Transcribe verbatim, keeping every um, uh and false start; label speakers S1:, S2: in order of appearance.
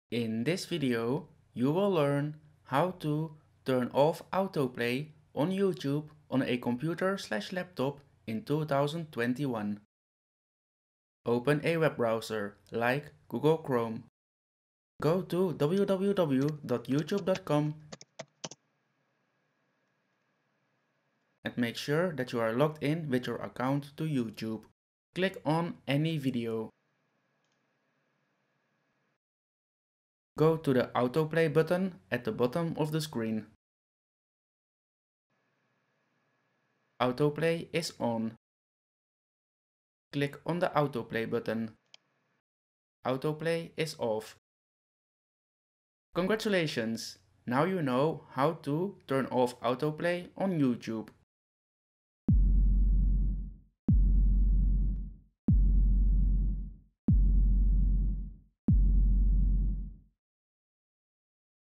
S1: In this video, you will learn how to turn off autoplay on YouTube on a computer slash laptop in two thousand twenty-one. Open a web browser like Google Chrome. Go to w w w dot youtube dot com and make sure that you are logged in with your account to YouTube. Click on any video. Go to the autoplay button at the bottom of the screen. Autoplay is on. Click on the autoplay button. Autoplay is off. Congratulations! Now you know how to turn off autoplay on YouTube.